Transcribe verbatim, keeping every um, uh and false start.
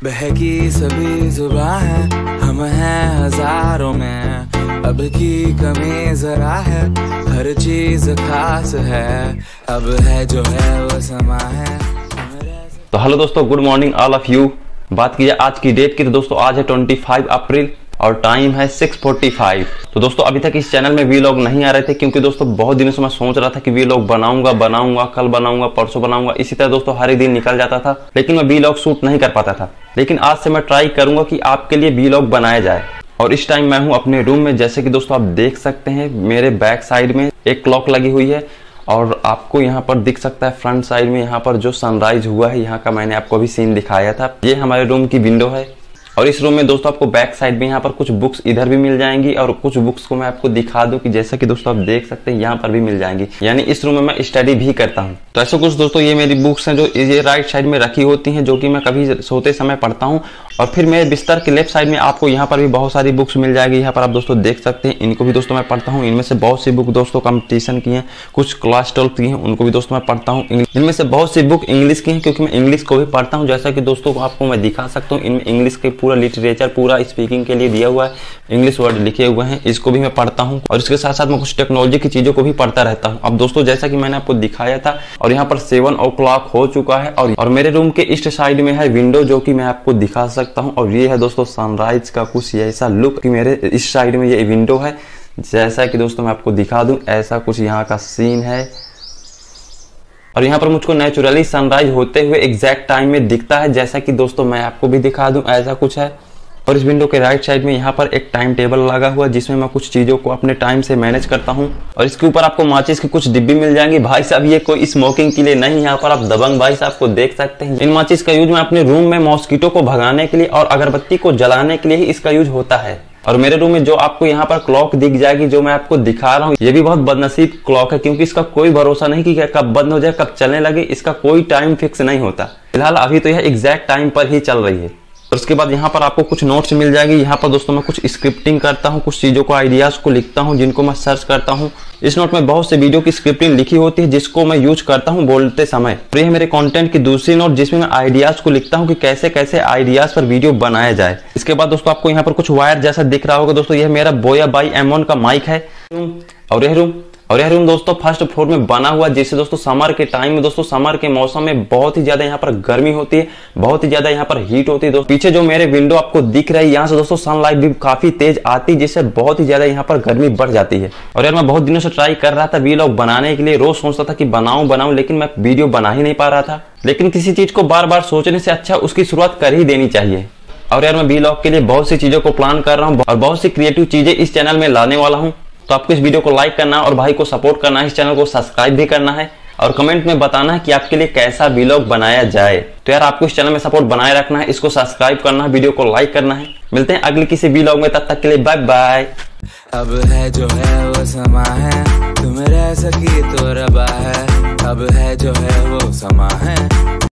बहकी सभी जुबां है, हम हैं हजारों में। अब की कमी जरा है, हर चीज खास है। अब है जो है वो समा है। तो हेलो दोस्तों, good morning all of you. बात की जाए आज की डेट की तो दोस्तों आज है पच्चीस अप्रैल और टाइम है छह पैंतालीस। तो दोस्तों अभी तक इस चैनल में वीलॉग नहीं आ रहे थे क्योंकि दोस्तों बहुत दिनों से मैं सोच रहा था कि वीलॉग बनाऊंगा बनाऊंगा कल बनाऊंगा परसों बनाऊंगा, इसी तरह दोस्तों हर एक दिन निकल जाता था, लेकिन मैं वीलॉग शूट नहीं कर पाता था। लेकिन आज से मैं ट्राई करूंगा कि आपके लिए वीलॉग बनाया जाए। और इस टाइम मैं हूं अपने रूम में, जैसे कि दोस्तों आप देख सकते हैं मेरे बैक साइड में एक क्लॉक लगी हुई है और आपको यहाँ पर दिख सकता है फ्रंट साइड में यहाँ पर जो सनराइज हुआ है यहाँ का मैंने आपको भी सीन दिखाया था। ये हमारे रूम की विंडो है और इस रूम में दोस्तों आपको बैक साइड में यहाँ पर कुछ बुक्स इधर भी मिल जाएंगी और कुछ बुक्स को मैं आपको दिखा दूं कि जैसा कि दोस्तों आप देख सकते हैं यहाँ पर भी मिल जाएंगी, यानी इस रूम में मैं स्टडी भी करता हूँ। तो ऐसे कुछ दोस्तों ये मेरी बुक्स हैं जो ये राइट साइड में रखी होती हैं, जो कि मैं कभी सोते समय पढ़ता हूँ। और फिर मेरे बिस्तर के लेफ्ट साइड में आपको यहाँ पर भी बहुत सारी बुक्स मिल जाएगी। यहाँ पर आप दोस्तों देख सकते हैं, इनको भी दोस्तों मैं पढ़ता हूँ। इनमें से बहुत सी बुक दोस्तों कंपटीशन की हैं, कुछ क्लास ट्वेल्थ की हैं, उनको भी दोस्तों मैं पढ़ता हूँ। इनमें से बहुत सी बुक इंग्लिश की हैं क्योंकि मैं इंग्लिश को भी पढ़ता हूँ। जैसा कि दोस्तों को आपको मैं दिखा सकता हूँ, इनमें इंग्लिश के पूरा लिटरेचर पूरा स्पीकिंग के लिए दिया हुआ है, इंग्लिश वर्ड लिखे हुए हैं, इसको भी मैं पढ़ता हूँ। और इसके साथ साथ मैं कुछ टेक्नोलॉजी की चीजों को भी पढ़ता रहता हूँ। अब दोस्तों जैसा कि मैंने आपको दिखाया था और यहाँ पर सेवन ओ क्लॉक हो चुका है और, और मेरे रूम के ईस्ट साइड में है विंडो जो कि मैं आपको दिखा सकता हूँ। और ये है दोस्तों सनराइज का कुछ ऐसा लुक कि मेरे इस साइड में ये विंडो है। जैसा कि दोस्तों मैं आपको दिखा दूं, ऐसा कुछ यहाँ का सीन है और यहाँ पर मुझको नेचुरली सनराइज होते हुए एग्जैक्ट टाइम में दिखता है, जैसा कि दोस्तों मैं आपको भी दिखा दूं, ऐसा कुछ है। और इस विंडो के राइट साइड में यहाँ पर एक टाइम टेबल लगा हुआ है जिसमें मैं कुछ चीजों को अपने टाइम से मैनेज करता हूँ। और इसके ऊपर आपको माचिस की कुछ डिब्बी मिल जाएंगी। भाई साहब ये कोई स्मोकिंग के लिए नहीं, यहाँ पर आप दबंग भाई साहब को देख सकते हैं। इन माचिस का यूज मैं अपने रूम में मॉस्किटो को भगाने के लिए और अगरबत्ती को जलाने के लिए ही इसका यूज होता है। और मेरे रूम में जो आपको यहाँ पर क्लॉक दिख जाएगी जो मैं आपको दिखा रहा हूँ, ये भी बहुत बदनसीब क्लॉक है क्योंकि इसका कोई भरोसा नहीं कि कब बंद हो जाए कब चलने लगे, इसका कोई टाइम फिक्स नहीं होता। फिलहाल अभी तो यह एग्जैक्ट टाइम पर ही चल रही है। और उसके बाद यहाँ पर आपको कुछ नोट्स मिल जाएगी। यहाँ पर दोस्तों मैं कुछ स्क्रिप्टिंग करता हूँ, कुछ चीजों को आइडियाज को लिखता हूँ जिनको मैं सर्च करता हूँ। इस नोट में बहुत से वीडियो की स्क्रिप्टिंग लिखी होती है जिसको मैं यूज करता हूँ बोलते समय। तो ये मेरे कंटेंट की दूसरी नोट जिसमें मैं आइडियाज को लिखता हूँ कि कैसे कैसे आइडियाज पर वीडियो बनाया जाए। इसके बाद दोस्तों आपको यहाँ पर कुछ वायर जैसा दिख रहा होगा दोस्तों, यह मेरा Boya by M one mic माइक है। और यह रूम और यह रूम दोस्तों फर्स्ट फ्लोर में बना हुआ, जिससे दोस्तों समर के टाइम में दोस्तों समर के मौसम में बहुत ही ज्यादा यहाँ पर गर्मी होती है, बहुत ही ज्यादा यहाँ पर हीट होती है। दोस्तों पीछे जो मेरे विंडो आपको दिख रही है यहाँ से दोस्तों सनलाइट भी काफी तेज आती है, जिससे बहुत ही ज्यादा यहाँ पर गर्मी बढ़ जाती है। और यार मैं बहुत दिनों से ट्राई कर रहा था वीलॉग बनाने के लिए, रोज सोचता था कि बनाऊं बनाऊं लेकिन मैं वीडियो बना ही नहीं पा रहा था। लेकिन किसी चीज को बार बार सोचने से अच्छा उसकी शुरुआत कर ही देनी चाहिए। और यार मैं वीलॉग के लिए बहुत सी चीजों को प्लान कर रहा हूँ और बहुत सी क्रिएटिव चीजें इस चैनल में लाने वाला हूँ। तो आपको इस वीडियो को लाइक करना और भाई को सपोर्ट करना है, इस चैनल को सब्सक्राइब भी करना है और कमेंट में बताना है कि आपके लिए कैसा वीलॉग बनाया जाए। तो यार आपको इस चैनल में सपोर्ट बनाए रखना है, इसको सब्सक्राइब करना है, वीडियो को लाइक करना है। मिलते हैं अगले किसी वीलॉग में, तब तक के लिए बाय बाय। अब है जो है वो समा है, तुम रह सकी तो रबा है। अब है जो है वो समा है।